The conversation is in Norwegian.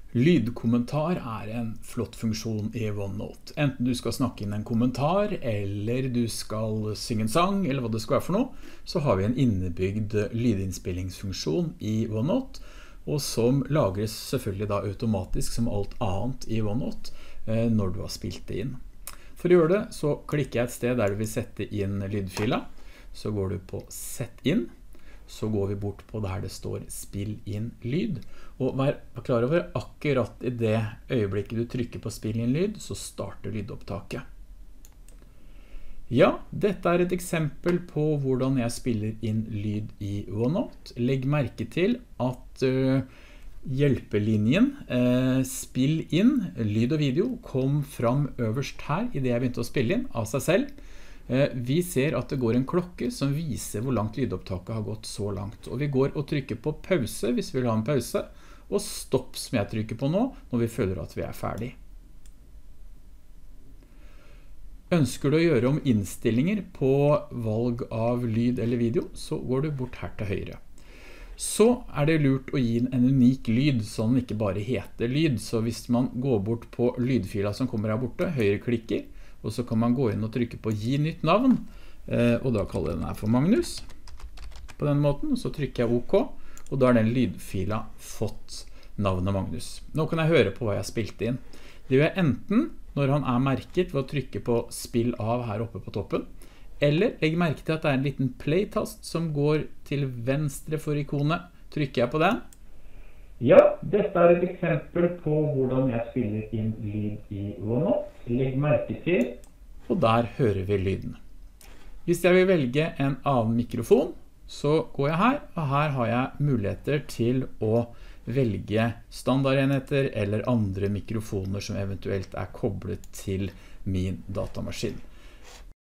Lydkommentar en flott funksjon i OneNote. Enten du skal snakke inn en kommentar, eller du skal synge en sang, eller hva det skal være for noe, så har vi en innebygd lydinnspillingsfunksjon i OneNote, og som lagres selvfølgelig da automatisk som alt annet i OneNote når du har spilt det inn. For å gjøre det så klikker jeg et sted der du vil sette inn lydfila, så går du på Sett inn, så går vi bort på der det står Spill inn lyd, og vær klar over akkurat i det øyeblikket du trykker på Spill inn lyd, så starter lydopptaket. Ja, dette et eksempel på hvordan jeg spiller inn lyd i OneNote. Legg merke til at hjelpelinjen Spill inn lyd og video kom fram øverst her i det jeg begynte å spille inn av seg selv. Vi ser at det går en klokke som viser hvor langt lydopptaket har gått så langt. Og vi går og trykker på pause hvis vi vil ha en pause, og stopp som jeg trykker på nå når vi føler at vi ferdig. Ønsker du å gjøre om innstillinger på valg av lyd eller video, så går du bort her til høyre. Så det lurt å gi en unik lyd, så den ikke bare heter lyd. Så hvis man går bort på lydfila som kommer her borte, høyreklikker, og så kan man gå inn og trykke på Gi nytt navn, og da kaller jeg den her for Magnus, på den måten, og så trykker jeg OK, og da den lydfila fått navnet Magnus. Nå kan jeg høre på hva jeg spilte inn. Det gjør jeg enten når han merket ved å trykke på Spill av her oppe på toppen, eller legg merke til at det en liten play-tast som går til venstre for ikonet. Trykker jeg på den? Ja, dette et eksempel på hvordan jeg spiller inn lyd i OneNote. Legg merke til, og der hører vi lyden. Hvis jeg vil velge en annen mikrofon, så går jeg her, og her har jeg muligheter til å velge standardenheter eller andre mikrofoner som eventuelt koblet til min datamaskin.